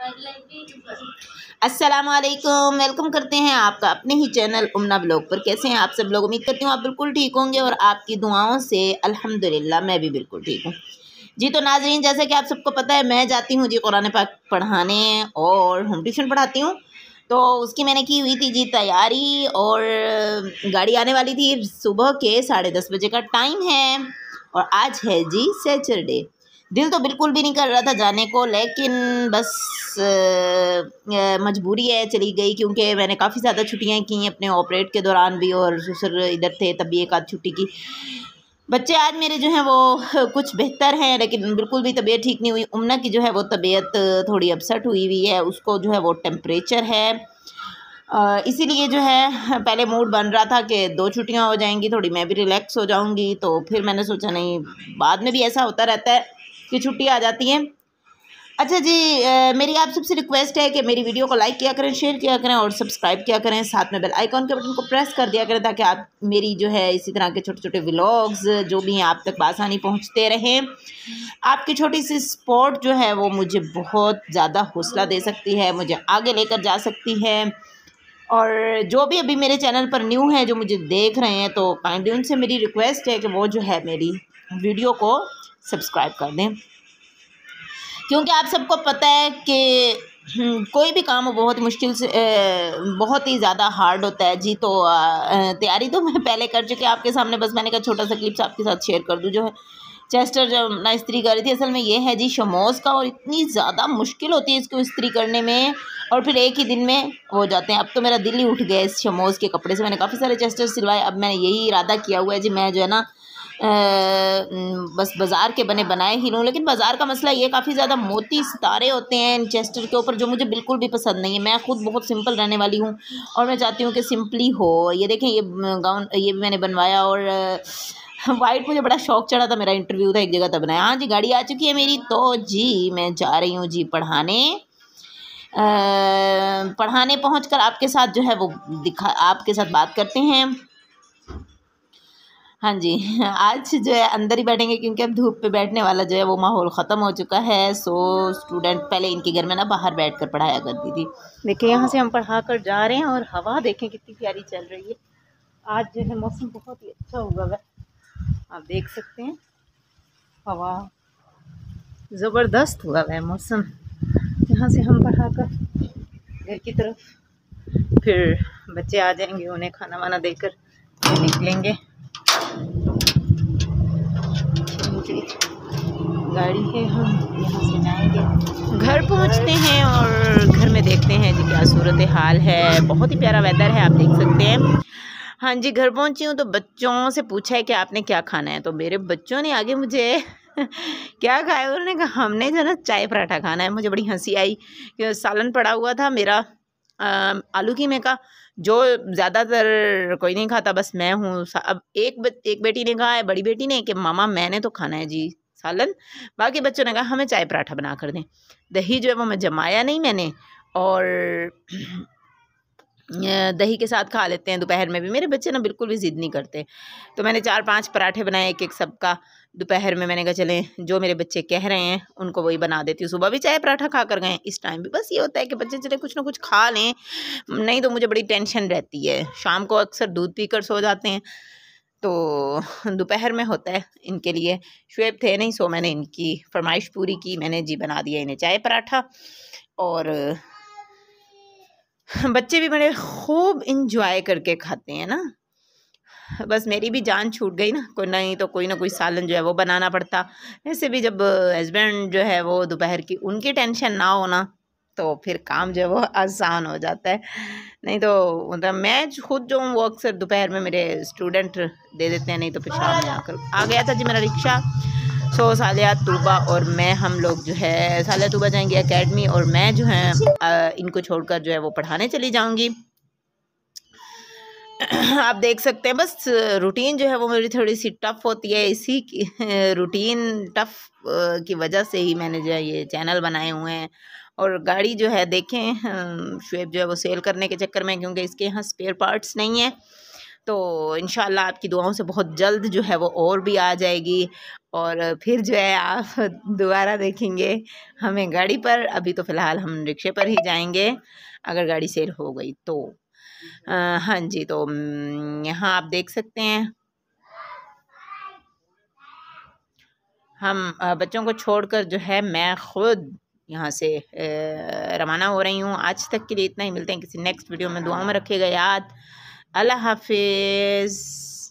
अस्सलाम वालेकुम, वेलकम करते हैं आपका अपने ही चैनल उम्ना ब्लॉग पर। कैसे हैं आप सब लोग? उम्मीद करती हूँ आप बिल्कुल ठीक होंगे और आपकी दुआओं से अल्हम्दुलिल्लाह मैं भी बिल्कुल ठीक हूँ जी। तो नाज़रीन, जैसा कि आप सबको पता है, मैं जाती हूँ जी कुरान पाक पढ़ाने और होम ट्यूशन पढ़ाती हूँ। तो उसकी मैंने की हुई थी जी तैयारी, और गाड़ी आने वाली थी। सुबह के 10:30 बजे का टाइम है और आज है जी सैटरडे। दिल तो बिल्कुल भी नहीं कर रहा था जाने को, लेकिन बस मजबूरी है, चली गई। क्योंकि मैंने काफ़ी ज़्यादा छुट्टियां की अपने ऑपरेट के दौरान भी, और ससुर इधर थे तब भी एक आध छुट्टी की। बच्चे आज मेरे जो हैं वो कुछ बेहतर हैं, लेकिन बिल्कुल भी तबीयत ठीक नहीं हुई। उम्ना की जो है वो तबीयत थोड़ी अपसेट हुई है, उसको जो है वो टेम्परेचर है। इसीलिए जो है पहले मूड बन रहा था कि 2 छुट्टियां हो जाएंगी, थोड़ी मैं भी रिलैक्स हो जाऊंगी। तो फिर मैंने सोचा नहीं, बाद में भी ऐसा होता रहता है कि छुट्टी आ जाती है। अच्छा जी, मेरी आप सबसे रिक्वेस्ट है कि मेरी वीडियो को लाइक किया करें, शेयर किया करें और सब्सक्राइब किया करें। साथ में बेल आइकॉन के बटन को प्रेस कर दिया करें, ताकि आप मेरी जो है इसी तरह के छोटे छोटे व्लॉग्स जो भी हैं आप तक बआसानी पहुंचते रहें। आपकी छोटी सी सपोर्ट जो है वो मुझे बहुत ज़्यादा हौसला दे सकती है, मुझे आगे लेकर जा सकती है। और जो भी अभी मेरे चैनल पर न्यू हैं, जो मुझे देख रहे हैं, तो काइंडली उनसे मेरी रिक्वेस्ट है कि वो जो है मेरी वीडियो को सब्सक्राइब कर दें। क्योंकि आप सबको पता है कि कोई भी काम बहुत मुश्किल से बहुत ही ज़्यादा हार्ड होता है जी। तो तैयारी तो मैं पहले कर चुकी आपके सामने, बस मैंने कहा छोटा सा क्लिप्स आपके साथ शेयर कर दूँ। जो है चेस्टर जब ना इस्त्री कर रही थी, असल में ये है जी शमोज़ का, और इतनी ज़्यादा मुश्किल होती है इसको इस्त्री करने में, और फिर एक ही दिन में हो जाते हैं। अब तो मेरा दिल ही उठ गया इस शमोज़ के कपड़े से। मैंने काफ़ी सारे चेस्टर सिलवाए। अब मैंने यही इरादा किया हुआ है जी, मैं जो है ना बस बाज़ार के बने बनाए ही लूँ। लेकिन बाज़ार का मसला ये, काफ़ी ज़्यादा मोती सितारे होते हैं इन चेस्टर के ऊपर, जो मुझे बिल्कुल भी पसंद नहीं है। मैं खुद बहुत सिंपल रहने वाली हूँ और मैं चाहती हूँ कि सिंपली हो। ये देखें, ये गाउन ये भी मैंने बनवाया, और वाइट मुझे बड़ा शौक चढ़ा था, मेरा इंटरव्यू था एक जगह तब बनाया। हाँ जी, गाड़ी आ चुकी है मेरी। तो जी मैं जा रही हूँ जी पढ़ाने पहुँचकर आपके साथ जो है वो आपके साथ बात करते हैं। हाँ जी, आज जो है अंदर ही बैठेंगे, क्योंकि अब धूप पे बैठने वाला जो है वो माहौल ख़त्म हो चुका है। सो स्टूडेंट पहले इनके घर में ना बाहर बैठकर पढ़ाया करती थी। देखिए यहाँ से हम पढ़ा कर जा रहे हैं, और हवा देखें कितनी प्यारी चल रही है। आज जो है मौसम बहुत ही अच्छा हुआ है, आप देख सकते हैं। हवा ज़बरदस्त हुआ है मौसम। यहाँ से हम पढ़ा कर घर की तरफ, फिर बच्चे आ जाएंगे, उन्हें खाना वाना देकर निकलेंगे। गाड़ी है, हम यहाँ से जाएंगे, घर पहुँचते हैं और घर में देखते हैं जी क्या सूरत हाल है। बहुत ही प्यारा वेदर है, आप देख सकते हैं। हाँ जी, घर पहुँची हूँ तो बच्चों से पूछा है कि आपने क्या खाना है। तो मेरे बच्चों ने आगे मुझे क्या खाया, उन्होंने कहा हमने जो ना चाय पराठा खाना है। मुझे बड़ी हंसी आई कि सालन पड़ा हुआ था मेरा आलू कीमे का, जो ज़्यादातर कोई नहीं खाता, बस मैं हूँ। अब एक बेटी ने कहा है, बड़ी बेटी ने, कि मामा मैंने तो खाना है जी सालन। बाकी बच्चों ने कहा हमें चाय पराठा बना कर दें। दही जो है वो मैं जमाया नहीं मैंने, और दही के साथ खा लेते हैं दोपहर में भी। मेरे बच्चे ना बिल्कुल भी ज़िद नहीं करते। तो मैंने 4-5 पराठे बनाए, एक एक सबका। दोपहर में मैंने कहा चलें जो मेरे बच्चे कह रहे हैं उनको वही बना देती हूँ। सुबह भी चाय पराठा खा कर गए, इस टाइम भी बस ये होता है कि बच्चे चले कुछ ना कुछ खा लें, नहीं तो मुझे बड़ी टेंशन रहती है। शाम को अक्सर दूध पीकर सो जाते हैं, तो दोपहर में होता है इनके लिए। शुएब थे नहीं, सो मैंने इनकी फरमाइश पूरी की, मैंने जी बना दिया इन्हें चाय पराठा। और बच्चे भी बड़े खूब इंजॉय करके खाते हैं ना। बस मेरी भी जान छूट गई ना, कोई ना कोई सालन जो है वो बनाना पड़ता। ऐसे भी जब हस्बैंड जो है वो दोपहर की उनकी टेंशन ना हो ना, तो फिर काम जो है वो आसान हो जाता है। नहीं तो मतलब मैं खुद जो हूँ वो अक्सर दोपहर में मेरे स्टूडेंट दे देते हैं, नहीं तो फिर शाम में आकर आ गया था जी मेरा रिक्शा। सो सालिया तूबा और मैं, हम लोग जो है सालिया तूबा जाएंगे एकेडमी, और मैं जो है इनको छोड़कर जो है वो पढ़ाने चली जाऊंगी। आप देख सकते हैं, बस रूटीन जो है वो मेरी थोड़ी सी टफ़ होती है। इसी की रूटीन टफ़ की वजह से ही मैंने जो है ये चैनल बनाए हुए हैं। और गाड़ी जो है देखें, शुएब जो है वो सेल करने के चक्कर में, क्योंकि इसके यहाँ स्पेयर पार्ट्स नहीं है, तो इंशाल्लाह आपकी दुआओं से बहुत जल्द जो है वो और भी आ जाएगी, और फिर जो है आप दोबारा देखेंगे हमें गाड़ी पर। अभी तो फ़िलहाल हम रिक्शे पर ही जाएंगे अगर गाड़ी सेल हो गई तो। हाँ जी, तो यहाँ आप देख सकते हैं हम बच्चों को छोड़कर जो है मैं ख़ुद यहाँ से रवाना हो रही हूँ। आज तक के लिए इतना ही, मिलते हैं किसी नेक्स्ट वीडियो में। दुआओं में रखिएगा याद। अल्लाह हाफिज़।